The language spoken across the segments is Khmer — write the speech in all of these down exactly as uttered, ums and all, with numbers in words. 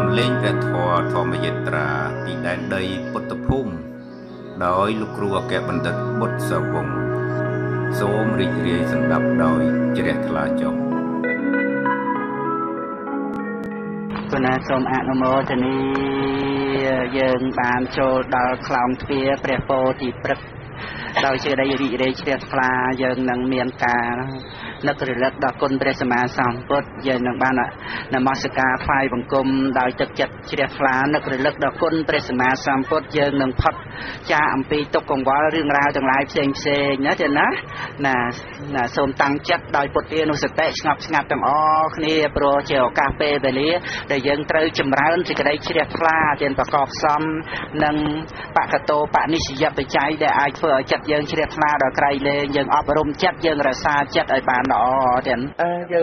លេងព្រះធម៌ធម្មយត្រាពីដែនដីពុទ្ធភូមិដោយលោកគ្រូអគ្គបណ្ឌិតបុត្រសវង្សសូមរីករាយស្ដាប់ដោយជ្រះថ្លាចុះគណៈសូមអនុមោទនាយើងបានចូលដល់ខ្លោងទ្វារព្រះពោធិព្រឹក្សដោយជាដីរីករាយជ្រះថ្លាយើងនឹងមានការនឹករលឹកដល់គុណព្រះសម្មាសម្ពុទ្ធយើងនឹងបាននមស្ការថ្វាយបង្គំដោយទឹកចិត្តជ្រះថ្លានឹករលឹកដល់គុណព្រះសម្មាសម្ពុទ្ធយើងនឹងផុតចាកអំពីទុក្ខកង្វល់រឿងរ៉ាវទាំងឡាយផ្សេងផ្សេងណាទេណាណាណាសូមតាំងចិត្តដោយពុទ្ធានុសតិស្ងប់ស្ងាត់ទាំងអស់គ្នាព្រោះជាឱកាសពេលវេលាដែលយើងត្រូវចម្រើនសេចក្តីជ្រះថ្លាទាំងប្រកបផ្សំនឹងបកតោបនិស្សយបច្ច័យដែលអាចធ្វើឲ្យចិត្តយើងជ្រះថ្លាដល់ក្រៃលែងយើងអប់រំចិត្តយើងរក្សាចិត្តឲ្យបានល្អទាំងអឺយើង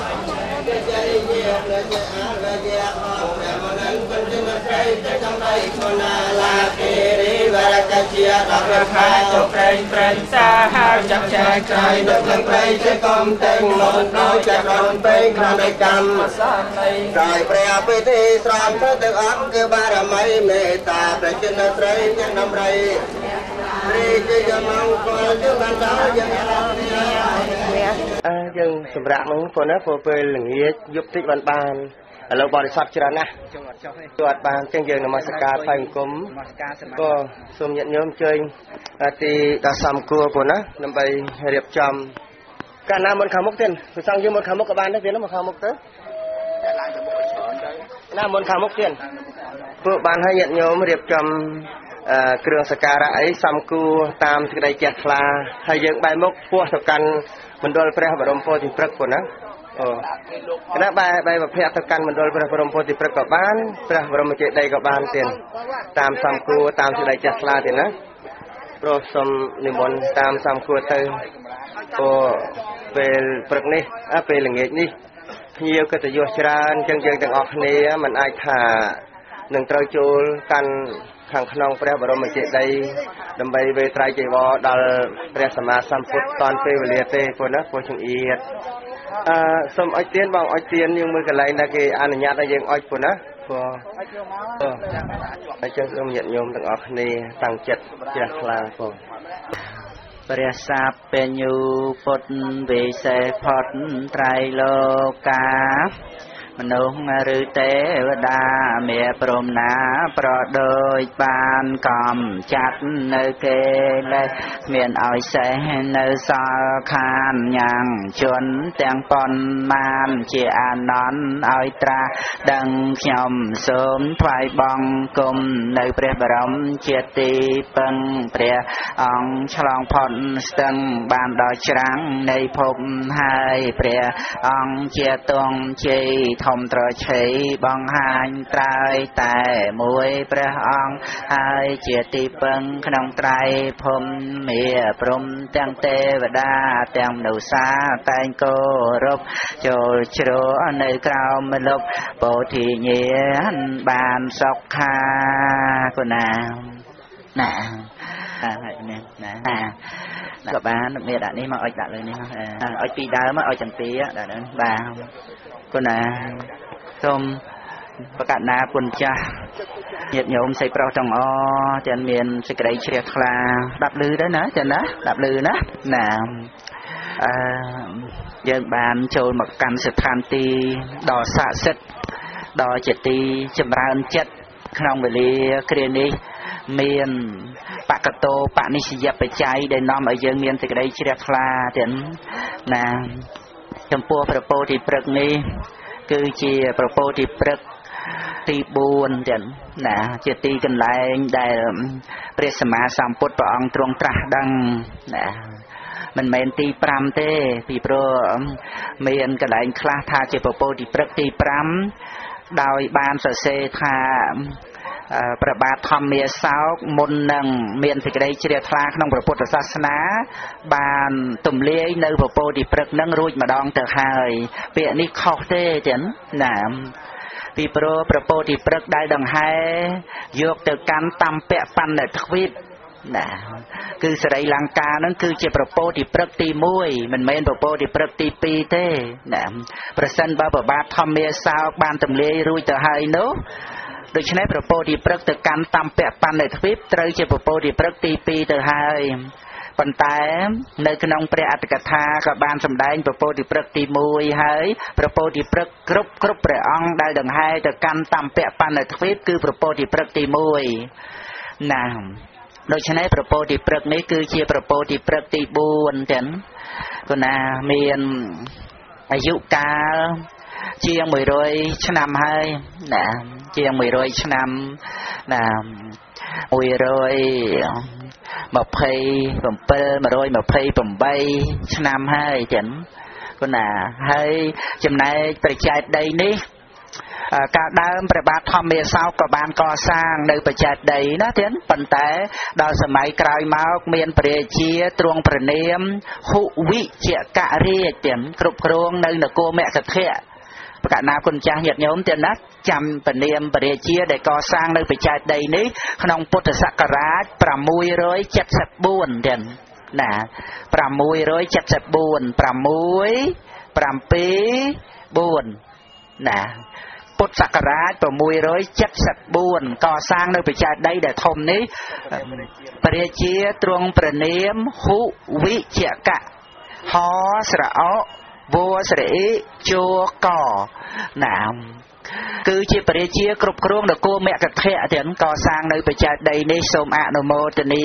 វរកជាដល់រខាចុប្រេងប្រេងសាហាចាក់ចែកក្រៃដឹកឡើងប្រៃជាកំតែងមកដោយចាក់ដល់ពេញក្នុងនៃកម្មសានៃដោយព្រះពិធីស្រន់ទៅទាំងអស់គឺបារមីមេត្តាប្រជានត្រីទាំងដំរីរីជាយមង្គលជបានដល់យ៉ាងអរគ្នាអើយើងសម្រាប់ហ្នឹងប៉ុណ្ណាព្រោះពេលល្ងាចយប់តិចបានបានឥឡូវបរិស័ទច្រើនណាស់ចូលអត់ចុះទេចូលអត់បានអញ្ចឹងយើងនមស្ការថ្វាយបង្គំក៏សូមញាតិញោមអញ្ជើញទីដល់សំគួរប៉ុណ្ណាដើម្បីរៀបចំកាលណាមុនខាងមុខទៀតព្រះសង្ឃយើងមុនខាងមុខក៏បានដែរទៀតមកខាងមុខទៅតែឡើងទៅមុខឲ្យច្រើនទៅណាមុនខាងមុខទៀតពួកបានឲ្យញាតិញោមរៀបចំគ្រឿងសក្ការៈអីសំគួរតាមសេចក្តីជ្រះថ្លាហើយយើងបែរមុខពោះទៅកាន់មណ្ឌលព្រះបរមពោធិព្រឹក្សប៉ុណ្ណាអូគណៈបែបែបភ័ក្រទៅកាន់មណ្ឌលព្រះបរមពោធិព្រឹក្សក៏បានព្រះបរមចេតិយក៏បានទៀតតាមសំគួរតាមសេចក្តីជ្រះថ្លាទៀតណាព្រោះសូមនិមន្តតាមសំគួរទៅព្រោះពេលព្រឹកនេះពេលល្ងាចនេះភ្ញៀវកិត្តិយសច្រើនអញ្ចឹងយើងទាំងអស់គ្នាមិនអាចថានឹងត្រូវចូលកាន់ខាងក្នុងព្រះបរមចេតិយដើម្បីវេត្រៃចីវរដល់ព្រះសម្មាសម្ពុទ្ធតាន់ពេលវេលាទេព្រោះណាព្រោះចង្អៀតអឺសូមអុជទៀនបងអុជទៀនយើងមើលកន្លែងដែលគេអនុញ្ញាតឲ្យយើងអុជព្រោះណាព្រោះអញ្ចឹងសូមញាតិញោមទាំងអស់គ្នាតាំងចិត្តជ្រះថ្លាផងព្រះសាពញ្ញូពុទ្ធវិសេផុតត្រៃលោកាមនុស្សឬទេវតាមេព្រំណាប្រដូចបានកំចាត់នៅគេលេមានឲ្យសេះនៅសល់ខានយ៉ាងជន់ទាំងប៉ុន្មានជាអានន្ទឲ្យត្រាស់ដឹងខ្ញុំសូមថ្វាយបង្គំនៅព្រះបរមជាទីពឹងព្រះអង្គឆ្លងផុតស្ទឹងបានដល់ច្រាំងនៃភពហើយព្រះអង្គជាទងជ័យធំត្រឆេបង្ហាញត្រើយតែមួយព្រះអង្គហើយជាទីពឹងក្នុងត្រៃភូមិមេព្រំទាំងទេវតាទាំងមនុស្សសាតែងគោរពចូលជ្រោនៅក្រោមលប់ពោធិញ្ញាណបានសុខាគុណាណាហើយនេះណាក៏បានមានដាក់នេះមកអុជដាក់លើនេះអុជពីដើមអុជទាំងពីរដាក់ហ្នឹងបាទគុណាសូមប្រកាសណាពុនចាស់ញាតិញោមស្រីប្រុសទាំងអស់ទាំងមានសេចក្តីជ្រះថ្លាដាប់លឺដែរណាចាណាដាប់លឺណាណាអឺយើងបានចូលមកកាន់ស្ថានទីដ៏ស័ក្តិសិទ្ធិដ៏ជាទីចម្រើនចិត្តក្នុងវេលាគ្រានេះមានបកតោបនិស្សយបច្ច័យដែលនាំឲ្យយើងមានសេចក្តីជ្រះថ្លាទាំងណាចំពោះព្រះពោធិព្រឹក្សនេះគឺជាព្រះពោធិព្រឹក្សទីបួនទៀតណាជាទីកន្លែងដែលព្រះសម្មាសម្ពុទ្ធព្រះអង្គទ្រង់ត្រាស់ដឹងណាមិនមែនទីប្រាំទេពីព្រោះមានកន្លែងខ្លះថាជាព្រះពោធិព្រឹក្សទីប្រាំដោយបានសរសេរថាព្រះបាទធម្មាសោកមុននឹងមានសេចក្តីជ្រះថ្លាក្នុងព្រះពុទ្ធសាសនាបានទំលាយនៅព្រះពោធិព្រឹក្សនឹងរួចម្ដងទៅហើយពាក្យនេះខុសទេចឹងណាពីព្រោះព្រះពោធិព្រឹក្សដែលដង្ហែយកទៅកាន់តាមពៈបណ្ឌិតទ្វីបណាគឺសរីលង្កាហ្នឹងគឺជាប្រពោធិព្រឹកទីមួយមិនមែនប្រពោធិព្រឹកទីពីរទេណាប្រសិនបើប្របាទធម្មាសោកបានទម្លាយរួចទៅហើយនោះដូច្នេះប្រពោធិព្រឹកទៅកាន់តំពៈបណ្ឌិទ្វីបត្រូវជាប្រពោធិព្រឹកទីពីរទៅហើយប៉ុន្តែនៅក្នុងព្រះអត្តកថាក៏បានសម្ដែងប្រពោធិព្រឹកទីមួយហើយប្រពោធិព្រឹកគ្រប់គ្រប់ព្រះអង្គដែលដង្ហែទៅកាន់តំពៈបណ្ឌិទ្វីបគឺប្រពោធិព្រឹកទីមួយណាដូច្នេះប្រពោធិព្រឹកនេះគឺជាប្រពោធិព្រឹកទីបួនចឹងគណាមានអាយុកាលជាងមួយរយឆ្នាំហើយណាជាងមួយរយឆ្នាំណាមួយរយម្ភៃប្រាំពីរ មួយរយម្ភៃប្រាំបីឆ្នាំហើយចឹងគណាហើយចំណែកប្រជែកដីនេះកាលដើមព្រះបាទធម្មាសោកក៏បានកសាងនៅបច្ចេកដីណាទៀតប៉ុន្តែដល់សម័យក្រោយមកមានព្រះរាជាទ្រង់ព្រះនាមហុវិជ្ជករាជទៀតគ្រប់គ្រងនៅនគរមគធៈប្រកាសណាគុណចាស់ញាតិញោមទៀតណាចាំព្រះនាមព្រះរាជាដែលកសាងនៅបច្ចេកដីនេះក្នុងពុទ្ធសករាជប្រាំមួយរយседបបួនទៀតណាប្រាំមួយរយседបបួន ប្រាំមួយ ប្រាំពីរ បួនណាពុទ្ធសករាជប្រាំមួយរយседបបួនកសាងនៅបច្ចេកដីដែលធំនេះព្រះរាជាទ្រង់ព្រះនាមហុវិជ្ជកហស្រអវស្រអិជកណាគឺជាព្រះរាជាគ្រប់គ្រងនគរមគធៈទាំងកសាងនៅបច្ចេកដីនេះសូមអនុមោទនា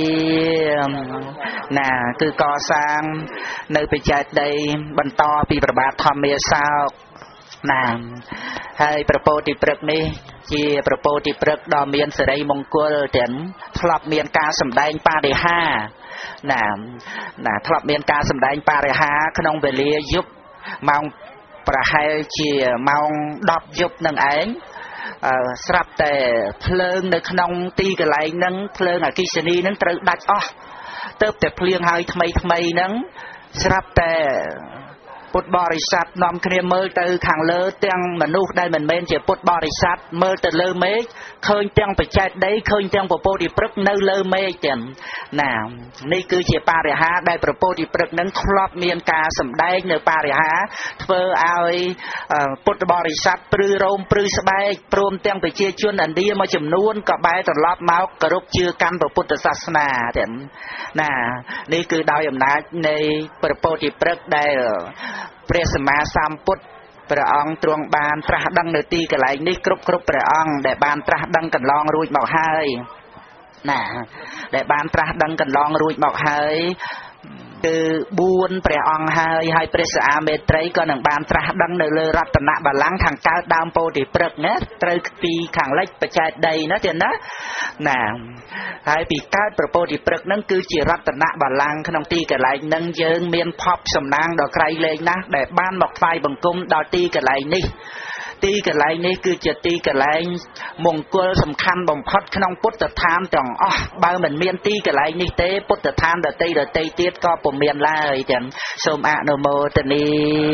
ណាគឺកសាងនៅបច្ចេកដីបន្តពីព្រះបាទធម្មាសោកណាហើយប្រពោធិព្រឹកនេះជាប្រពោធិព្រឹកដ៏មានសិរីមង្គលទាំងធ្លាប់មានការសម្ដែងបរិហាណាណាធ្លាប់មានការសម្ដែងបរិហាក្នុងវេលាយប់ម៉ោងប្រហែលជាម៉ោងដប់យប់នឹងឯងស្រាប់តែភ្លើងនៅក្នុងទីកន្លែងហ្នឹងភ្លើងអគ្គិសនីហ្នឹងត្រូវដាច់អស់ទៅតែភ្លៀងហើយថ្មីថ្មីហ្នឹងស្រាប់តែពុទ្ធបរិស័ទនាំគ្នាមើលទៅខាងលើទាំងមនុស្សដែលមិនមែនជាពុទ្ធបរិស័ទមើលទៅលើមេឃឃើញទាំងបច្ចេកដីឃើញទាំងប្រពោធិព្រឹកនៅលើមេឃទាំងណានេះគឺជាបរិហាដែលប្រពោធិព្រឹកនឹងធ្លាប់មានការសម្ដែងនៅបរិហាធ្វើឲ្យពុទ្ធបរិស័ទព្រឺរោមព្រឺស្បែកព្រមទាំងប្រជាជនឥណ្ឌាមួយចំនួនក៏បែរត្រឡប់មកគោរពជឿកាន់ព្រះពុទ្ធសាសនាទាំងណានេះគឺដោយអំណាចនៃប្រពោធិព្រឹកដែលព្រះសម្មាសម្ពុទ្ធព្រះអង្គទ្រង់បានត្រាស់ដឹងនៅទីកន្លែងនេះគ្រប់គ្រប់ព្រះអង្គដែលបានត្រាស់ដឹងកន្លងរួចមកហើយណាដែលបានត្រាស់ដឹងកន្លងរួចមកហើយគឺបួនព្រះអង្គហើយហើយព្រះសិអាមេត្រីក៏នឹងបានត្រាស់ដឹងនៅលើរតនបល្ល័ង្កខាងកើតដើមពោធិព្រឹកណាត្រូវទីខាងលិចបច្ចេកដីណាទៀតណាណាហើយពីកើតប្រពោធិព្រឹកហ្នឹងគឺជារតនបល្ល័ង្កក្នុងទីកន្លែងហ្នឹងយើងមានភពសំណាងដ៏ក្រៃលែងណាស់ដែលបានមកថ្វាយបង្គំដល់ទីកន្លែងនេះទីកន្លែងនេះគឺជាទីកន្លែងមង្គលសំខាន់បំផុតក្នុងពុទ្ធដ្ឋានទាំងអស់បើមិនមានទីកន្លែងនេះទេពុទ្ធដ្ឋានដទៃដទៃទៀតក៏ពុំមានឡើយទាំងសូមអនុមោទនា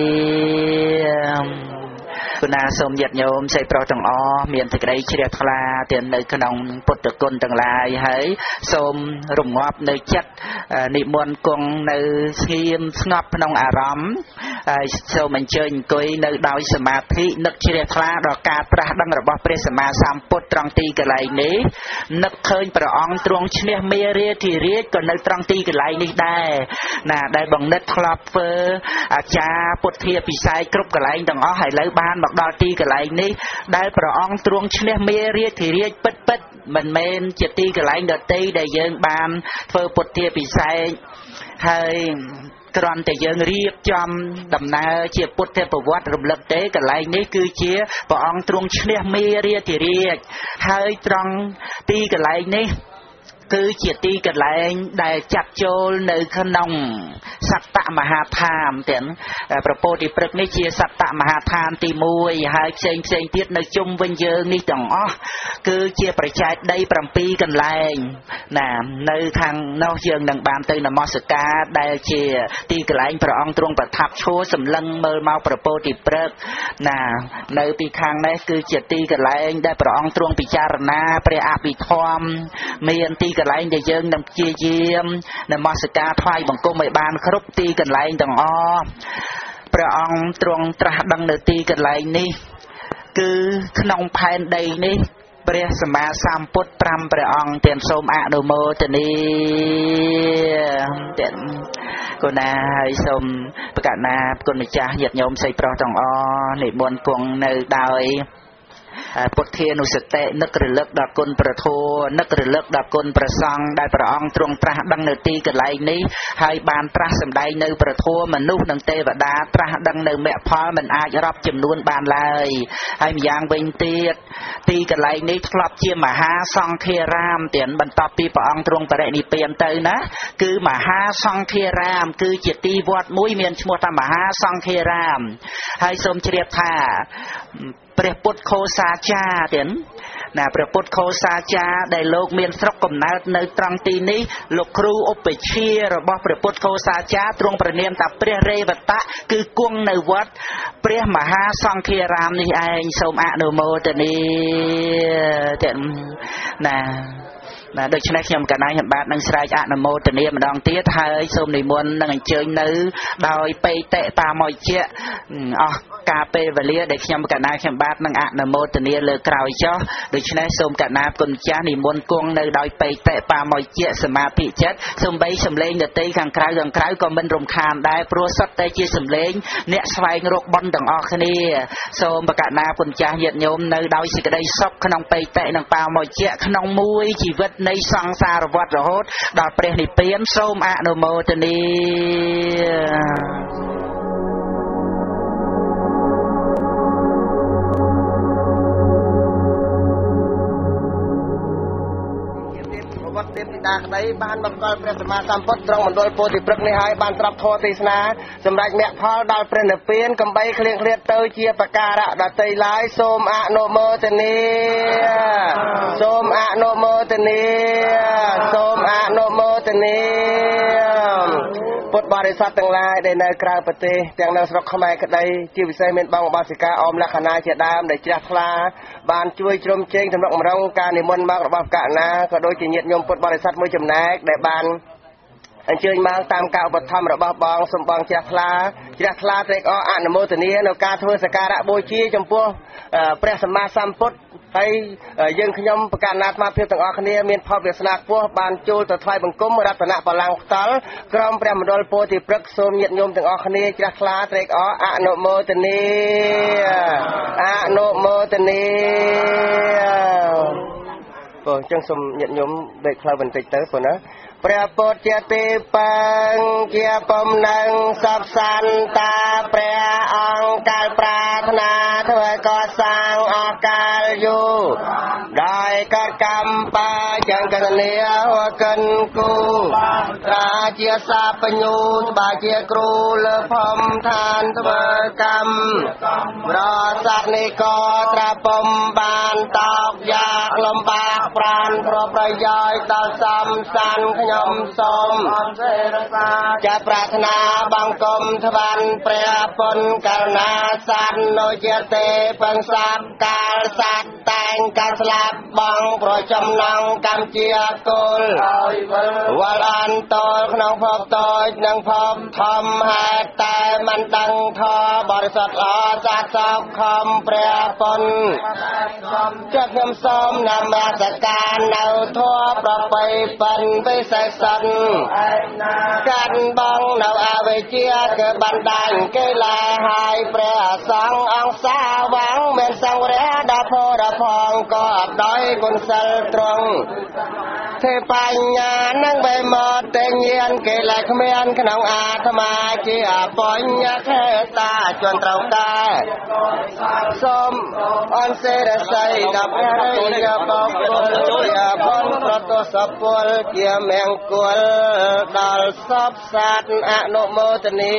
គុណាសូមញាតិញោមសិស្សប្រុសទាំងអស់មានសេចក្តីជ្រះថ្លាទាំងនៅក្នុងពុទ្ធគុណទាំងឡាយហើយសូមរងាប់នៅចិត្តនិមន្តគង់នៅស្ងៀមស្ងប់ក្នុងអារម្មណ៍ហើយសូមអញ្ជើញអង្គុយនៅដោយសមាធិនឹកជ្រះថ្លាដល់ការត្រាស់ដឹងរបស់ព្រះសម្មាសម្ពុទ្ធត្រង់ទីកន្លែងនេះនឹកឃើញព្រះអង្គទ្រង់ឈ្នះមេរាធិរាជក៏នៅត្រង់ទីកន្លែងនេះដែរណាដែលបង្និតធ្លាប់ធ្វើអាចារ្យពុទ្ធាពិស័យគ្រប់កន្លែងទាំងអស់ហើយឥឡូវបានមកដល់ទីកន្លែងនេះដែលព្រះអង្គទ្រង់ឈ្នះមេរាធិរាជពិតពិតមិនមែនជាទីកន្លែងដទៃដែលយើងបានធ្វើពុទ្ធាពិស័យហើយគ្រាន់តែយើងរៀបចំដំណើរជាពុទ្ធប្រវត្តិរំលឹកទេកន្លែងនេះគឺជាព្រះអង្គទ្រង់ឈ្នះមេរាធិរាជហើយត្រង់ទីកន្លែងនេះគឺជាទីកន្លែងដែលចាត់ចូលនៅក្នុងសត្តមហាឋានទាំងប្រពោធិព្រឹកនេះជាសត្តមហាឋានទីមួយហើយផ្សេងផ្សេងទៀតនៅជុំវិញយើងនេះទាំងអស់គឺជាប្រជែកដីប្រាំពីរកន្លែងណានៅខាងនោះយើងនឹងបានទៅនមស្ការដែលជាទីកន្លែងព្រះអង្គទ្រង់ប្រថាប់ឈរសម្លឹងមើលមកប្រពោធិព្រឹកណានៅពីខាងនេះគឺជាទីកន្លែងដែលព្រះអង្គទ្រង់ពិចារណាព្រះអភិធម្មមានទីកន្លែងដែលយើងនឹងព្យាយាមនមស្ការថ្វាយបង្គំឲ្យបានគ្រប់ទីកន្លែងទាំងអស់ព្រះអង្គទ្រង់ត្រាស់ដឹងនៅទីកន្លែងនេះគឺក្នុងផែនដីនេះព្រះសម្មាសម្ពុទ្ធប្រាំព្រះអង្គទានសូមអនុមោទនាទានគណៈហើយសូមប្រកាសណាគុណម្ចាស់ញាតិញោមស្រីប្រុសទាំងអស់និមន្តគង់នៅដោយពុទ្ធានុសតិនឹករលឹកដល់គុណព្រះធម៌នឹករលឹកដល់គុណព្រះសង្ឃដែលព្រះអង្គទ្រង់ត្រាស់ដឹងនៅទីកន្លែងនេះហើយបានត្រាស់សម្ដែងនៅព្រះធម៌មនុស្សនិងទេវតាត្រាស់ដឹងនៅមគ្គផលមិនអាចរាប់ចំនួនបានឡើយហើយម្យ៉ាងវិញទៀតទីកន្លែងនេះធ្លាប់ជាមហាសង្ឃារាមទៀតបន្ទាប់ពីព្រះអង្គទ្រង់បរិនិព្វានទៅណាគឺមហាសង្ឃារាមគឺជាទីវត្តមួយមានឈ្មោះថាមហាសង្ឃារាមហើយសូមជ្រាបថាព្រះពុទ្ធខោសាចារ្យទៀតណាព្រះពុទ្ធខោសាចារ្យដែលលោកមានស្រុកកំណើតនៅត្រង់ទីនេះលោកគ្រូឧបជារបស់ព្រះពុទ្ធខោសាចារ្យទ្រង់ព្រះនាមថាព្រះរេវតៈគឺគង់នៅវត្តព្រះមហាសង្ឃារាមនេះឯងសូមអនុមោទនាទៀតណាណាដូច្នេះខ្ញុំកណ្ដាលខ្ញុំបាទនឹងស្រែកអនុមោទនាម្ដងទៀតហើយសូមនិមន្តនឹងអញ្ជើញនៅដោយបេតិតាមកជាអស់ការពេលវេលាដែលខ្ញុំកណ្ដាលខ្ញុំបាទនឹងអនុមោទនាលើក្រោយចុះដូច្នេះសូមកណ្ដាលគុណចាស់និមន្តគង់នៅដោយបេតិតាមកជាសមាធិចិត្តសូម្បីសំឡេងដតីខាងក្រៅខាងក្រៅក៏មិនរំខានដែរព្រោះសុទ្ធតែជាសំឡេងអ្នកស្វែងរកបុណ្យទាំងអស់គ្នាសូមបកណ្ដាលគុណចាស់ញាតិញោមនៅដោយសេចក្តីសុខក្នុងបេតិនិងបាមកជាក្នុងមួយជីវិតនៃសង្សារវដ្តរហូតដល់ព្រះនិព្វានសូមអនុមោទនាវត្តទេពធីតាក្តីបានមកដល់ព្រះសម្មាសម្ពុទ្ធត្រង់មណ្ឌលពោធិព្រឹកនេះហើយបានត្រាប់ធម៌ទេសនាសម្រាប់មគ្គផលដល់ព្រះនិព្វានកំបីឃ្លៀងឃ្លាតទៅជាបការៈដតីឡើយសូមអនុមោទនាសូមអនុមោទនាសូមអនុមោទនាពុទ្ធបរិស័ទទាំងឡាយដែលនៅក្រៅប្រទេសទាំងនៅស្រុកខ្មែរក្តីជាពិសេសមានបងឧបាសិកាអមលក្ខណៈជាដើមដែលជ្រះថ្លាបានជួយជ្រោមជ្រែងសម្រាប់មរងការនិមន្តមករបស់កណាក៏ដូចជាញាតិញោមពុទ្ធបរិស័ទមួយចំណែកដែលបានអញ្ជើញមកតាមការឧបត្ថម្ភរបស់បងសំបងជ្រះថ្លាជ្រះថ្លាត្រេកអរអនុមោទនានៅការធ្វើសក្ការៈបូជាចំពោះព្រះសម្មាសម្ពុទ្ធហើយយើងខ្ញុំប្រកាសណាអាត្មាភាពទាំងអស់គ្នាមានផលវាសនាខ្ពស់បានចូលទៅថ្វាយបង្គំរតនបល្ល័ង្កផ្ទាល់ក្រុមព្រះមណ្ឌលពោធិព្រឹកសូមញាតិញោមទាំងអស់គ្នាជ្រះថ្លាត្រេកអរអនុមោទនាអនុមោទនាបងអញ្ចឹងសូមញាតិញោមដេកផ្លូវបន្តិចទៅបងណាព្រះពុទ្ធជាទីពឹងជាពំនឹងសពសន្តាព្រះអង្គកាលប្រាថ្នាធ្វើកសាងអកាលយូរដោយកកម្មបាចង្កនាហកិនគូតាជាសាបញ្ញូស្បាជាគ្រូលើភំឋានធ្វើកម្មប្រស័កនេះក៏ត្រាពំបានតោកយ៉ាលំបាកប្រានប្រប្រយោជន៍ដល់សំសានខ្ញុំសូមចាប្រាថ្នាបង្គំថ្វាន់ព្រះពុទ្ធករុណាស័ក្តិនុជាទេពឹងសាប់កាលស័ក្តិតែងកាលស្លាប់បងប្រចំណងកម្មជាគោលវល់អន្តលក្នុងភពតូចនិងភពធំហេតុតែមិនដឹងធម៌បរិសុទ្ធល្អសាស្ត្រសខំព្រះពុទ្ធចិត្តខ្ញុំសូមនមស្ការនៅធម៌ប្របីពិនវិសេសសិនកាត់បងនៅអវិជ្ជាគឺបណ្ដាញគេឡាហើយព្រះសង្ឃអង្គសាវាំងមានសង្ឃរះដល់ផរផងក៏អត់ដោយគុណសិលត្រង់ទេបញ្ញានឹងបេមកតែញានគេឡាគ្មានក្នុងអាត្មាជាបញ្ញខេតាជន់ត្រូវដែរសូមអនសេរស័យដល់ព្រះរាជបោកគុលជាបុណ្យប្រទសពលជាមង្គលដល់សពសត្វអនុមោទនា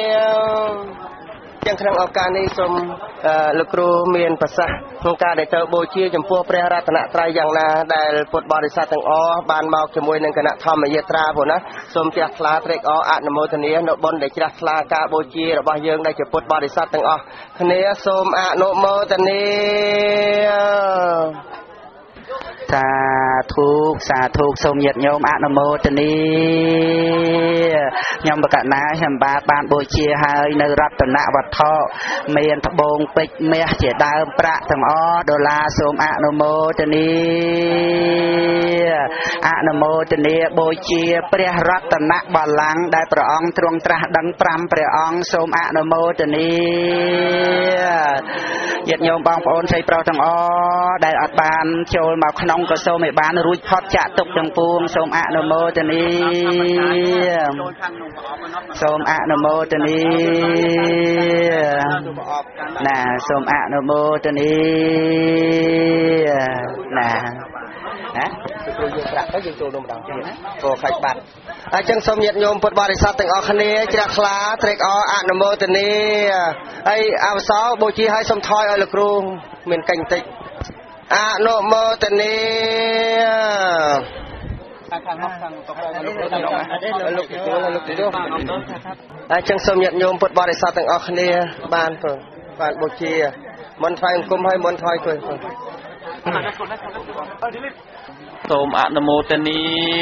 ចឹងក្នុងឱកាសនេះសូមលោកគ្រូមានប្រសាសន៍ក្នុងការដែលទៅបូជាចំពោះព្រះរតនត្រ័យយ៉ាងណាដែលពុទ្ធបរិស័ទទាំងអស់បានមកជាមួយនឹងគណៈធម្មយាត្រាព្រោះណាសូមជ្រះថ្លាត្រេកអរអនុមោទនានៅបុណ្យដែលជ្រះថ្លាការបូជារបស់យើងដែលជាពុទ្ធបរិស័ទទាំងអស់គ្នាសូមអនុមោទនាសាធុសាធុសូមញាតិញោមអនុមោទនាខ្ញុំបកណាខ្ញុំបាទបានបូជាហើយនៅរតនវត្ថុមានត្បូងពេជ្រមាសជាដើមប្រាក់ទាំងអស់ដុល្លារសូមអនុមោទនាអនុមោទនាបូជាព្រះរតនបល្ល័ង្កដែលព្រះអង្គទ្រង់ត្រាស់ដឹងប្រាំព្រះអង្គសូមអនុមោទនាញាតិញោមបងប្អូនស្រីប្រុសទាំងអស់ដែលអត់បានចូលមកក្នុងក៏សូមឲ្យបានរួចផុតចាកទុក្ខទាំងពួងសូមអនុមោទនាសូមអនុមោទនាណាសូមអនុមោទនាណាណាគ្រូយកប្រាក់ទៅយើងចូលនំម្ដងទៀតណាក៏ខាច់បាត់អញ្ចឹងសូមញាតិញោមពុទ្ធបរិស័ទទាំងអស់គ្នាជ្រះថ្លាត្រេកអរអនុមោទនាហើយអវសោបូជាឲ្យសូមថយឲ្យលោកគ្រូមានកិញ្ចតិចអនុមោទនាខាងនោះខាងតកលោកគ្រូទាំងអស់លោកគ្រូលោកគ្រូអញ្ចឹងសូមញាតិញោមពុទ្ធបរិស័ទទាំងអស់គ្នាបានព្រោះបានបូជាមុនថ្វាយអង្គមហើយមុនថ្វាយគួយសូមអនុមោទនា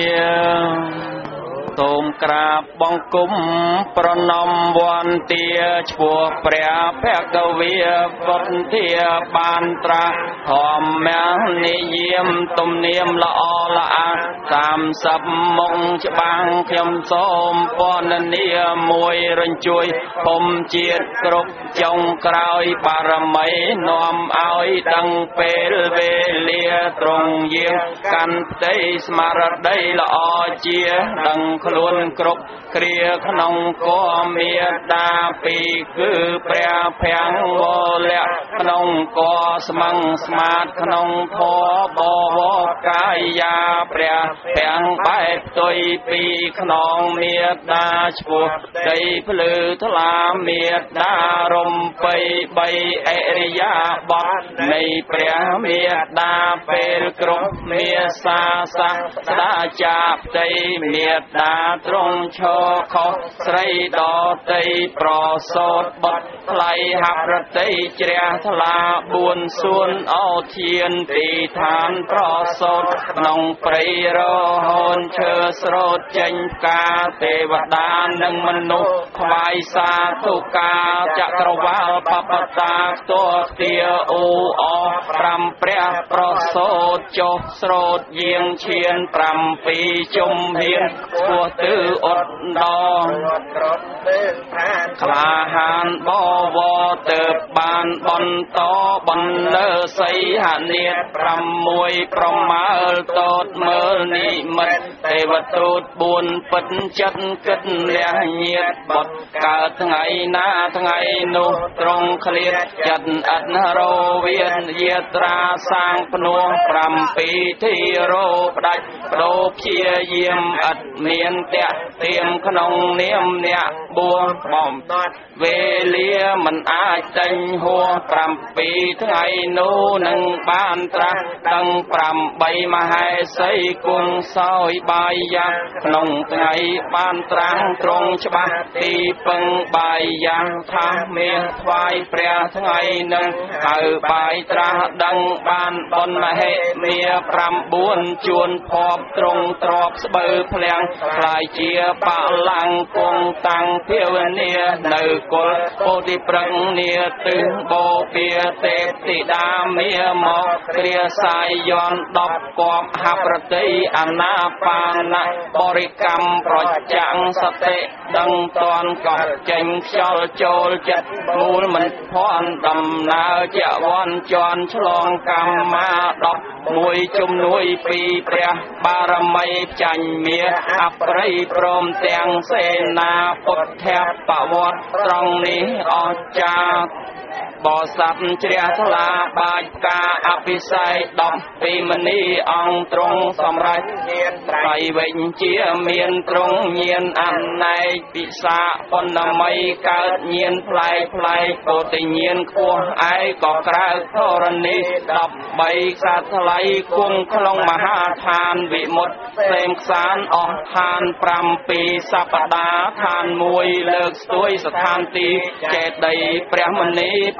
សូមក្រាបបង្គំប្រណម្យវន្តាឈ្មោះព្រះភគវីពុទ្ធាបានត្រាស់ធម្មនិយមទំនៀមល្អល្អសាមសិបមុខច្បាំងខ្ញុំសូមពណ៌នាមួយរញ្ជួយភូមិជាតិគ្រប់ចុងក្រោយបារមីនាំឲ្យដឹងពេលវេលាត្រង់យាងកាន់ផ្ទៃស្មារតីល្អជាដឹងខ្លួនគ្រប់គ្រាក្នុងគមមេតាពីគឺព្រះភាំងវលៈក្នុងគស្មឹងស្មាតក្នុងធម៌បវកាយាព្រះភាំងបែបផ្ទុយពីខ្នងមេតាឈ្មោះដីភ្លឺថ្លាមេតារំបីបីអរិយាបថនៃព្រះមេតាពេលគ្រប់មេសាសាស្ដាចាផ្ទៃមេតាត្រង់ឈរខុសស្រីដតីប្រសោតបត់ថ្លៃហប្រតិជ្រះថ្លាបួនសួនអោធានទីឋានប្រសោតក្នុងព្រៃរហូនឈើស្រោតចេញផ្កាទេវតានិងមនុស្សថ្វាយសាធុការចក្រវាលបបតាទោទាអ៊ូអប្រាំព្រះប្រសោតចុះស្រោតយាងឈានប្រាំពីជំហានពោះទិលអត់ដក្លាហានបវរទៅបានបន្តបន្លឺសីហនេតប្រាំមួយប្រមាលតតមើលនិមិត្តទេវទូតបួនពិតចិត្តគិតលះញាតបត់កើតថ្ងៃណាថ្ងៃនោះត្រង់ឃ្លាតចិត្តអត់រវៀនយាត្រាសាងភ្នោះប្រាំពីទីរោផ្ដាច់បដូរព្យាយាមអត់មានតាក់ទៀមក្នុងនាមអ្នកបួងបំដត់វេលាមិនអាចចេញហួរប្រាំពីថ្ងៃនោះនឹងបានត្រាស់ដឹងប្រាំបីមហេសីគង់សោយបាយយ៉ាក្នុងថ្ងៃបានត្រាស់ត្រង់ច្បាស់ទីពឹងបាយយ៉ាងថាមានថ្វាយព្រះថ្ងៃនឹងហើយបាយត្រាស់ដឹងបានបនមហេមាប្រាំបួនជួនភពត្រង់ទ្របស្បូវភ្លាំងខ្លាយជាបលាំងគង់តាំងភាវនានៅគុលពោធិប្រឹងនាទិបោពាទេពធីតាមាមកគ្រាសាយយន់ដប់គប់ហប្រតិអនាបានបរិកម្មប្រចាំងសតិដឹងតនកោះចេញខ្យល់ចូលចិត្តមូលមិនភ័ណ្ឌដំណើរជាវ័នជន់ឆ្លងកម្មមាដប់មួយជំនួយពីព្រះបារមីចាញ់មាអប្រិយព្រមទាំងសេនាពុទ្ធបវត្តត្រង់នេះអស្ចារ្យបោស័ព្ទជ្រះថ្លាបាចការអភិសេកដប់ពីមនីអង្គទ្រង់សម្រេចញាណត្រៃវិញ្ជាមានទ្រង់ញាណអណែកពិសាបណ្ណមីកើតញាណផ្លែកផ្លែកពោធិញាណខ្ពស់ឯក៏ក្រៅធរណីដប់បីខ្សាថ្លៃគង់ក្នុងមហាឋានវិមុតសេមខ្សានអស់ឋានប្រាំពីសប្តាហ៍ឋានមួយលើកស្ទួយស្ថានទីចេតិយព្រះមនី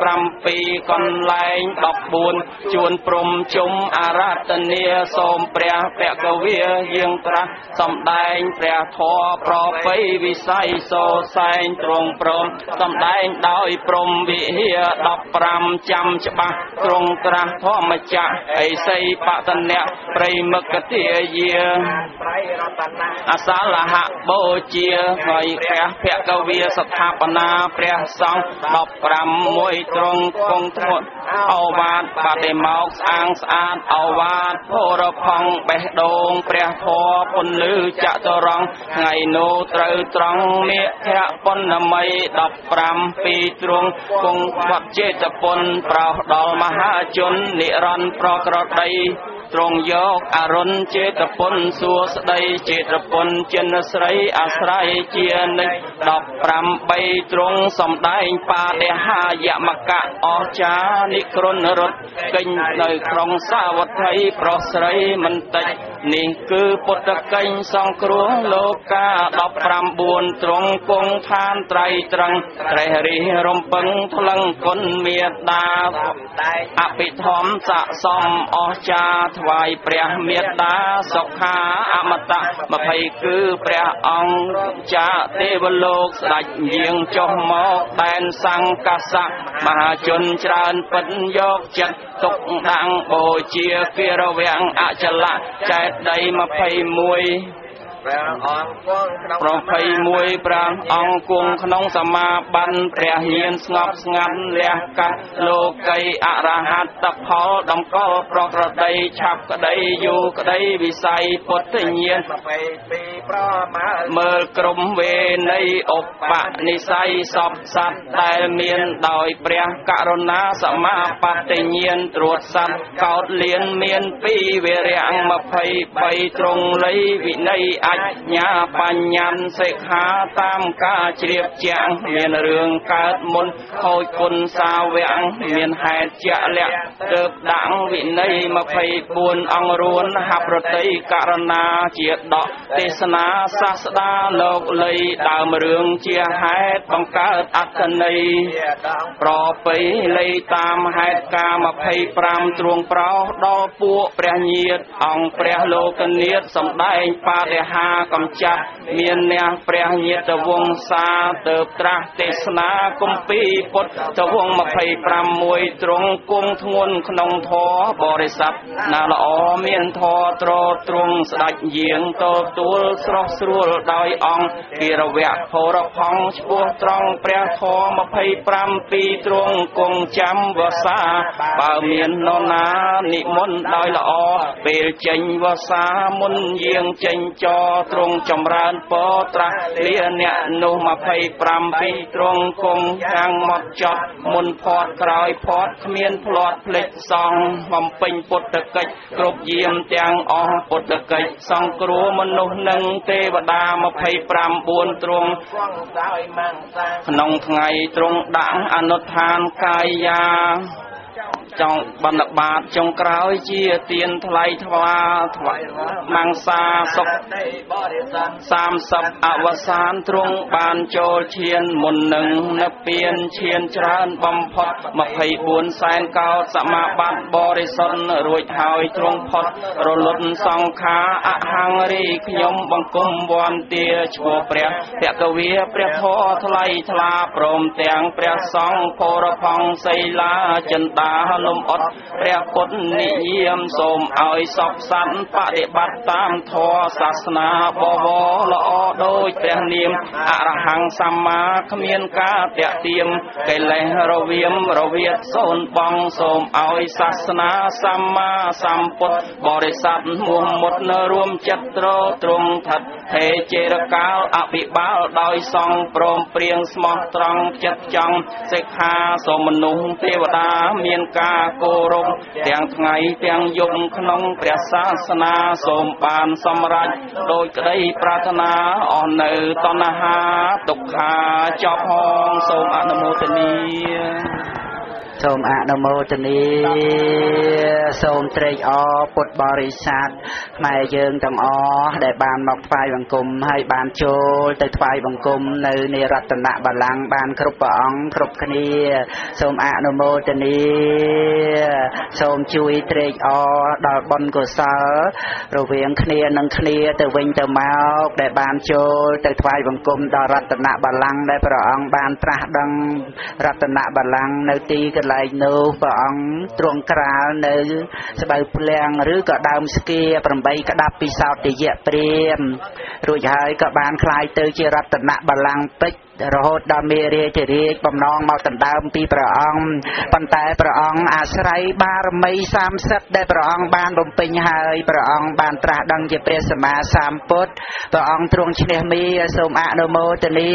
ប្រាំពីរកន្លែងដប់បួនជួនព្រំជុំអារាធនាសូមព្រះភគវាយាងត្រាស់សំដែងព្រះធម៌ប្រពៃវិស័យសូសែងទ្រង់ព្រមសំដែងដោយព្រំវិហារដប់ប្រាំចាំច្បាស់ទ្រង់ត្រាស់ធម្មចក្រអេសីបតនៈព្រៃមគតិយាអសាលហបូជាហើយព្រះភគវាស្ថាបនាព្រះសង្ឃដប់ប្រាំមួយទ្រង់គង់ធ្ងន់អវាទបដិមកស្អាងស្អាតអវាទភរផង់បេះដូងព្រះធម៌ពន្លឺចតុរង្គថ្ងៃនោះត្រូវត្រង់មេខៈពុណមីដប់ប្រាំពីទ្រង់គង់វត្តចេតពុនប្រោសដល់មហាជននិរន្តរ៍ប្រក្រតីទ្រង់យកអរុណចេតពុនសួស្ដីចេតពុនចិនស្រីអាស្រ័យជានិច្ចដប់ប្រាំបីទ្រង់សំដែងបដិហាយមកៈអស្ចារ្យនិក្រុនរត់កិញ្ចនៅក្រុងសាវត្ថីប្រុសស្រីមិនតិចនេះគឺពុទ្ធកិញ្ចសង្គ្រោះលោកាដប់ប្រាំបួនទ្រង់គង់ឋានត្រៃត្រង់ត្រេះរិះរំពឹងថ្លឹងគុណមេត្តាអភិធម្មស័កសមអស្ចារ្យថ្វាយព្រះមេត្តាសុខាអមតៈម្ភៃគឺព្រះអង្គចាទេវលោកស្ដេចយាងចុះមកដែនសង្កាសៈមហាជនច្រើនពិតយកចិត្តទុកដាក់បូជាគិរវៈអចលៈចែកដីម្ភៃមួយព្រះអង្គគង់ក្នុងប្រភ័យមួយព្រះអង្គគង់ក្នុងសមាបត្តិព្រះញាណស្ងប់ស្ងាត់លះកាត់លោកីអរហត្តផលតម្កល់ប្រក្រតីឆាប់ក្តីយូរក្តីវិស័យពុទ្ធញាណប្រមាមើលក្រុមវេន័យឧបនិស្ស័យសពសត្វដែលមានដោយព្រះករុណាសមាបត្តិញាណត្រួតសត្វកោតលៀនមានពីរវេរៈម្ភៃបីទ្រង់លៃវិន័យអញ្ញាបញ្ញាសិក្ខាតាមការជ្រាបជាងមានរឿងកើតមុនខូចគុណសាវៈមានហេតុជាក់លាក់ទើបដាក់វិន័យម្ភៃបួនអង្គរួនហប្រតិករណាជាដកទេសនាសាស្តាលោកលីដើមរឿងជាហេតុបង្កើតអត្ថន័យប្រពៃលីតាមហេតុការម្ភៃប្រាំទ្រង់ប្រោសដល់ពួកព្រះញាតអង្គព្រះលោកនាថសំដែងបដិហាកំចាត់មានអ្នកព្រះញាតវង្សាទើបត្រាស់ទេសនាគម្ពីរពុទ្ធវង្សម្ភៃប្រាំមួយទ្រង់គង់ធ្ងន់ក្នុងធម៌បរិស័ទណាល្អមានធម៌ត្រទ្រង់ស្ដេចយាងទទួលស្រស់ស្រួលដោយអង្គគិរវៈភរផង់ឈ្មោះត្រង់ព្រះធម៌ម្ភៃប្រាំពីរទ្រង់គង់ចាំវសាបើមាននរណានិមន្តដោយល្អពេលចេញវសាមុនយាងចេញចរទ្រង់ចម្រើនពរត្រាស់លាអ្នកនោះម្ភៃប្រាំពីរទ្រង់គង់ខាងមកចត់មុនផាត់ក្រោយផាត់គ្មានផ្លាត់ភ្លេចសងបំពេញពុទ្ធកិច្ចគ្រប់យាមទាំងអស់ពុទ្ធកិច្ចសង្គ្រោះមនុស្សនិងទេវតាម្ភៃប្រាំបួនទ្រង់ក្នុងថ្ងៃទ្រង់ដាក់អនុដ្ឋានកាយាចង់បណ្ឌបាតចុងក្រោយជាទានថ្លៃថ្វាថ្វាមង្សាសុខសាមសិបអវសានទ្រង់បានចូលឈានមុននឹងនិព្វានឈានច្រើនបំផុតម្ភៃបួនសែនកោសមាបត្តិបរិសុទ្ធរួចហើយទ្រង់ផុតរលត់សង្ខាអហង្រីខ្ញុំបង្គំវន្តាឈ្មោះព្រះភគវាព្រះធម៌ថ្លៃថ្លាព្រមទាំងព្រះសង្ឃភរផង់សីលាចិន្តាលំអត់ព្រះពុទ្ធនិយមសូមឲ្យសពសត្វបដិបត្តិតាមធម៌សាសនាបវរល្អដោយព្រះនាមអរហង្គសម្មាគ្មានការតាក់ទាមកិលេសរវាមរវាទសូនបងសូមឲ្យសាសនាសម្មាសម្ពុទ្ធបរិស័ទមុហមុតនៅរួមចិត្តត្រទ្រង់ថិតហេចេរកាលអភិបាលដោយសង្ឃព្រមព្រៀងស្មោះត្រង់ចិត្តចង់សិក្ខាសូមមនុស្សទេវតាមានការគោរពទាំងថ្ងៃទាំងយប់ក្នុងព្រះសាសនាសូមបានសម្រេចដោយក្តីប្រាថ្នាអស់នៅតណ្ហាទុក្ខាចប់ហងសូមអនុមោទនាសូមអនុមោទនាសូមត្រេកអរពុទ្ធបរិស័ទខ្មែរយើងទាំងអស់ដែលបានមកថ្វាយបង្គំហើយបានចូលទៅថ្វាយបង្គំនៅនៃរតនបល្ល័ង្កបានគ្រប់ព្រះអង្គគ្រប់គ្នាសូមអនុមោទនាសូមជួយត្រេកអរដល់បុណ្យកុសលរវាងគ្នានឹងគ្នាទៅវិញទៅមកដែលបានចូលទៅថ្វាយបង្គំដល់រតនបល្ល័ង្កដែលព្រះអង្គបានត្រាស់ដឹងរតនបល្ល័ង្កនៅទីកន្លែងនោះព្រះអង្គទ្រង់ក្រាលនៅស្បូវភ្លាំងឬក៏ដើមស្គាប្រាំបីក្តាប់ពិសោធន៍យៈព្រាមរួចហើយក៏បានคล้ายទៅជារតនបល្ល័ង្កពេជ្ររហូតដល់មេរាជរាជបំណងមកដណ្ដើមពីព្រះអង្គប៉ុន្តែព្រះអង្គអាស្រ័យបារមីសាមសិបដែលព្រះអង្គបានបំពេញហើយព្រះអង្គបានត្រាស់ដឹងជាព្រះសម្មាសម្ពុទ្ធព្រះអង្គទ្រង់ឈ្នះមារសូមអនុមោទនា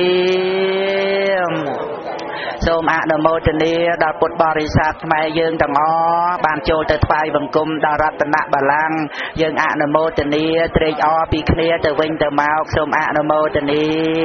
សូមអនុមោទនាដល់ពុទ្ធបរិស័ទខ្មែរយើងទាំងអស់បានចូលទៅថ្វាយបង្គំដល់រតនបល្ល័ង្កយើងអនុមោទនាត្រេកអរពីគ្នាទៅវិញទៅមកសូមអនុមោទនា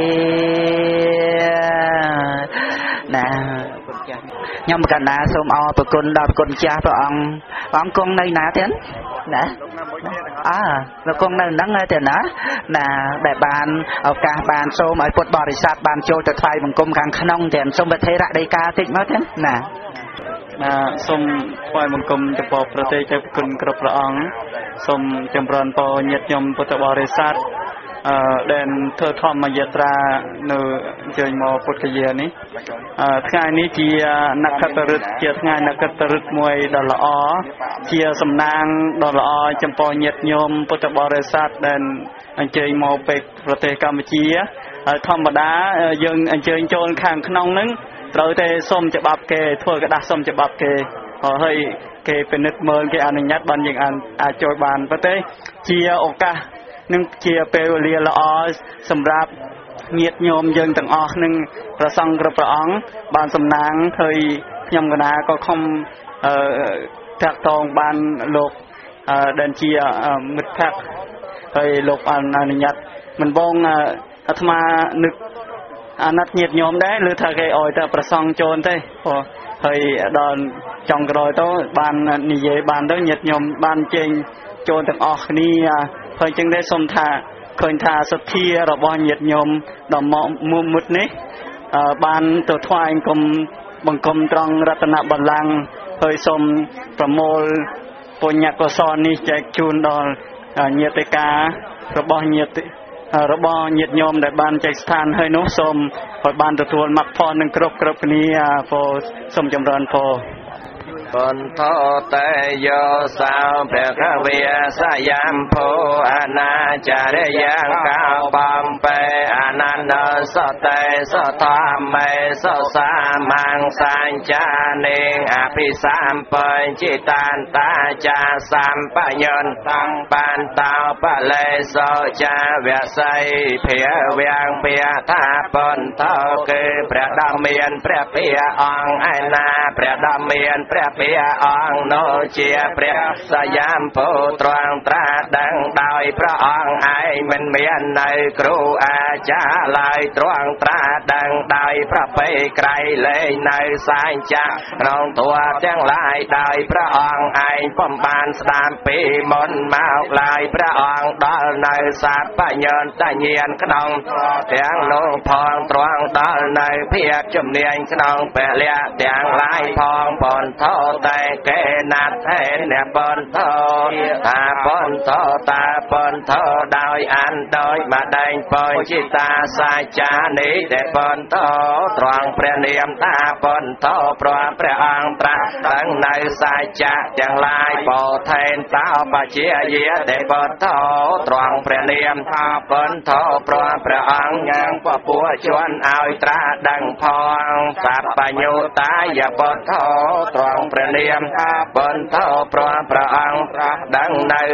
ណាខ្ញុំកណ្ណាសូមអរប្រគុណដល់ប្រគុណចាស់ព្រះអង្គព្រះអង្គគង់នៅណាទៀតណាអើលោកគង់នៅហ្នឹងទេណាណាដែលបានឱកាសបានសូមឲ្យពុទ្ធបរិស័ទបានចូលទៅថ្វាយបង្គំខាងក្នុងទៀតសូមប្រធេរដីកាតិចមកទៀតណាបាទសូមថ្វាយបង្គំចំពោះប្រទេសទេពគុណគ្រប់ព្រះអង្គសូមចម្រើនពរញាតិញោមពុទ្ធបរិស័ទអឺដែលធ្វើធម្មយាត្រានៅជើញមកពុទ្ធគយានេះអឺថ្ងៃនេះជានក្ខត្តរិទ្ធជាថ្ងៃនក្ខត្តរិទ្ធមួយដ៏ល្អជាសំណាងដ៏ល្អចំពោះញាតិញោមពុទ្ធបរិស័ទដែលអញ្ជើញមកពីប្រទេសកម្ពុជាហើយធម្មតាយើងអញ្ជើញចូលខាងក្នុងហ្នឹងត្រូវតែសុំច្បាប់គេធ្វើกระดาษសុំច្បាប់គេហើយគេពិនិត្យមើលគេអនុញ្ញាតបានយើងអាចចូលបានប៉ុន្តែជាឱកាសនឹងជាពេលវេលាល្អសម្រាប់ញាតិញោមយើងទាំងអស់នឹងព្រះសង្ឃគ្រប់ព្រះអង្គបានសំណាងហើយខ្ញុំកណាក៏ខំអឺតាក់ទងបានលោកអឺដែលជាមិត្តភក្តិហើយលោកអនុញ្ញាតមិនបងអាត្មានឹកអាណត្តិញាតិញោមដែរឬថាគេអោយតែព្រះសង្ឃចូលទេហើយដល់ចុងក្រោយទៅបាននិយាយបានទៅញាតិញោមបានចេញចូលទាំងអស់គ្នាហើយចឹងដែរសូមថាឃើញថាសទ្ធារបស់ញាតិញោមដ៏មុមុតនេះបានទៅថ្វាយបង្គំបង្គំត្រង់រតនបល្ល័ង្កហើយសូមប្រមូលពុញ្ញកុសលនេះចែកជូនដល់ញាតិការបស់ញាតិរបស់ញាតិញោមដែលបានចែកស្ថានហើយនោះសូមឲ្យបានទទួលមគ្គផលនឹងគ្រប់គ្រប់គ្នាពោសូមចម្រើនពរបន្ថតេយោសោព្រះខវិសយាមភោអនាចារិយ៉ាងកោបំពេអនន្តសតេសធម្មេសសាមង្សាញ្ចានិអភិសម្បញ្ចិតានតាចាសម្បញ្ញន្តំបានតោបលេសោចាវស័យភិវាងភិថាបន្ថោគឺព្រះដ៏មានព្រះភិអង្គឯណាព្រះដ៏មានព្រះព្រះអង្គនោះជាព្រះសយាមពុត្រងត្រាដឹងដោយព្រះអង្គឯងមិនមាននៅគ្រូអាចារ្យឡើយត្រង់ត្រាដឹងដោយប្រពៃក្រៃលែងនៅសាញ់ចាក្នុងធัวទាំងឡាយដោយព្រះអង្គឯងពំបានស្ដាប់ពីមុនមកឡើយព្រះអង្គដល់នៅសបញ្ញន្តញាណក្នុងទាំងនោះផងត្រង់ដល់នៅភាពជំនាញក្នុងពលៈទាំងឡាយផងបន្ថោតែគេណាត់ហេអ្នកបន្ថោតាបន្ថោតាបន្ថោដោយអានដោយមកដែងបញ្ចិតាសាចានេះតែបន្ថោត្រង់ព្រះនាមតាបន្ថោព្រមព្រះអង្គត្រាស់ដឹងនៅសាចាទាំងឡាយបោថេនតោបជាយាតែបន្ថោត្រង់ព្រះនាមតាបន្ថោព្រមព្រះអង្គយ៉ាងពពួជន់ឲ្យត្រាស់ដឹងផងសបញ្ញោតាយបន្ថោត្រង់ព្រះនាមតាបន្ថោព្រមព្រះអង្គត្រាស់ដឹងនៅ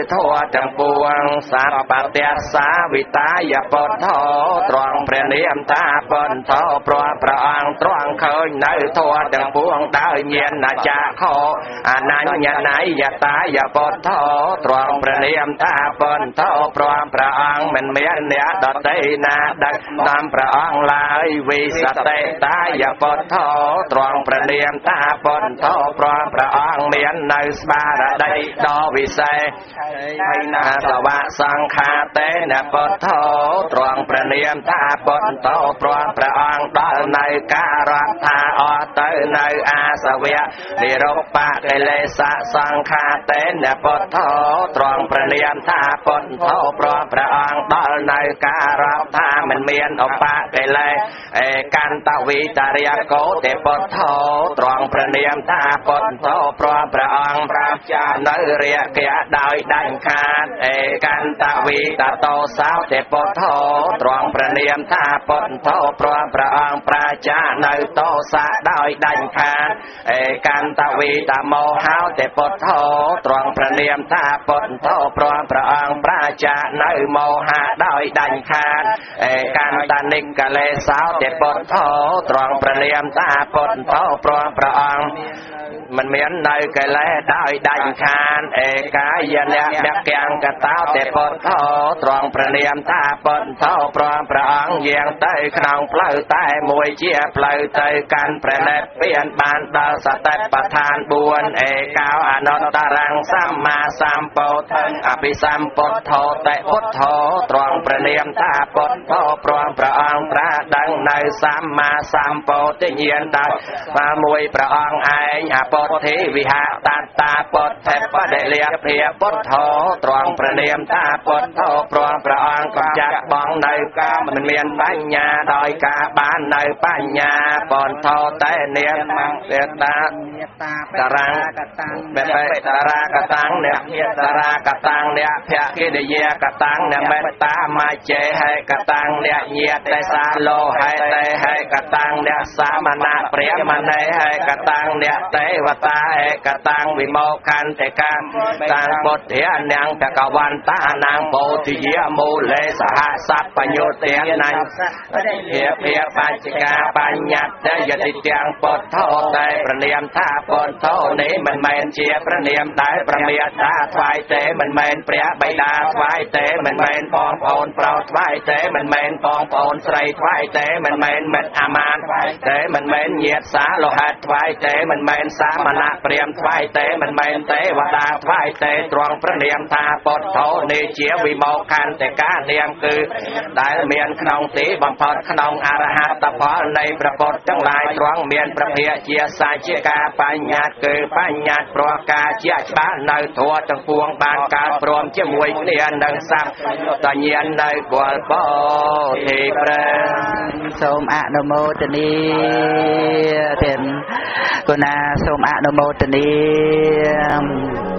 ធัวទាំងពួងសត្វបទៈសាវិតាយពុទ្ធោត្រង់ព្រះនាមថាពុទ្ធោព្រោះព្រះអង្គត្រង់ឃើញនៅធัวទាំងពួងដោយញាណចាខោអនញ្ញណៃយតាយពុទ្ធោត្រង់ព្រះនាមថាពុទ្ធោព្រោះព្រះអង្គមិនមានអ្នកដតីណាដឹកនាំព្រះអង្គឡើយវិសតិតាយពុទ្ធោត្រង់ព្រះនាមថាពុទ្ធោព្រោះព្រះអង្គមាននៅស្មារតីដ៏វិសេសហើយណាសវៈសង្ខាតេនពុទ្ធោត្រង់ព្រះនាមថាពុទ្ធោព្រោះព្រះអង្គដល់នៅការរដ្ឋាអត់ទៅនៅអាសវៈនិរុបកិលេសសង្ខាតេនពុទ្ធោត្រង់ព្រះនាមថាពុទ្ធោព្រោះព្រះអង្គដល់នៅការរដ្ឋាមិនមានឧបកិលេសឯកន្តវិតារិយកោទេពុទ្ធោត្រង់ព្រះនាមថាពុទ្ធោព្រោះព្រះអង្គប្រាចានៅរាគៈដោយដាច់ខាតឯកន្តវិតតោសោទេពុទ្ធោត្រង់ព្រះនាមថាពុទ្ធោព្រោះព្រះអង្គប្រាចានៅតោសៈដោយដាច់ខាតឯកន្តវិតមោហោទេពុទ្ធោត្រង់ព្រះនាមថាពុទ្ធោព្រោះព្រះអង្គប្រាចានៅមោហៈដោយដាច់ខាតឯកន្តនិកលេសោទេពុទ្ធោត្រង់ព្រះនាមថាពុទ្ធោព្រោះព្រះអង្គមិនមាននៅកិលេសដោយដាច់ខាតឯកាយនៈមគ្គង្គតោទេពុទ្ធោត្រង់ព្រះនាមថាពុទ្ធោព្រមព្រះអង្គយាងទៅក្នុងផ្លូវតែមួយជាផ្លូវទៅកាន់ព្រះនិព្វានបានដល់សតិប្បដ្ឋានបួនឯកោអនន្តរង្គសម្មាសម្ពុទ្ធអភិសម្ពុទ្ធោតេពុទ្ធោត្រង់ព្រះនាមថាពុទ្ធោព្រមព្រះអង្គត្រាស់ដឹងនៅសម្មាសម្ពុទ្ធញ្ញាណដល់តាមមួយព្រះអង្គឯងអពុទ្ធិវិហតតាពុទ្ធិបដិលាភិពុទ្ធោត្រង់ព្រះនាមថាពុទ្ធោព្រមព្រះអង្គកំចាត់បងនៅកាមមិនមានបញ្ញាដោយការបាននៅបញ្ញាពុទ្ធោតែនាមមេត្តាតារាងមេត្តារាកតាំងអ្នកតារាកតាំងអ្នកភកិរិយាកតាំងអ្នកមេត្តាមច្ចេហេកតាំងអ្នកញាតេសាលោហេតេហេកតាំងអ្នកសាមណៈព្រាមណេហេកតាំងអ្នកទេវតាហេកតាំងវិមោខន្តិកាតាំងពុទ្ធានាងភគវន្តានាងបោធិយមូលេសហសัพពញ្ញុទានញ្ញភិភិបច្ចកាបញ្ញត្តិយតិទាំងពុទ្ធោតែព្រះនាមថាពុទ្ធោនេះមិនមែនជាព្រះនាមដែលព្រះមេត្តាថ្វាយទេមិនមែនព្រះបិតាថ្វាយទេមិនមែនបងប្អូនប្រុសថ្វាយទេមិនមែនបងប្អូនស្រីថ្វាយទេមិនមែនមិត្តអាមានថ្វាយទេមិនមែនញាតិសាលោហិតថ្វាយទេមិនមែនសាមណៈព្រាហ្មណ៍ថ្វាយទេមិនមែនទេវតាថ្វាយទេទ្រង់ព្រះនាមថាពុទ្ធោនេះជាវិមោខន្តិកានាមគឺដែលមានក្នុងទីបំផុតក្នុងអរហត្តផលនៃព្រះពុទ្ធទាំងឡាយទ្រង់មានព្រះភិជាសាជាការបញ្ញត្តិគឺបញ្ញត្តិព្រោះការជាច្បាស់នៅធัวទាំងពួងបានកើតព្រមជាមួយគ្នានឹងសត្វតញ្ញាណនៅគល់បោធិព្រះសូមអនុមោទនាទាំងគុណាសូមអនុមោទនា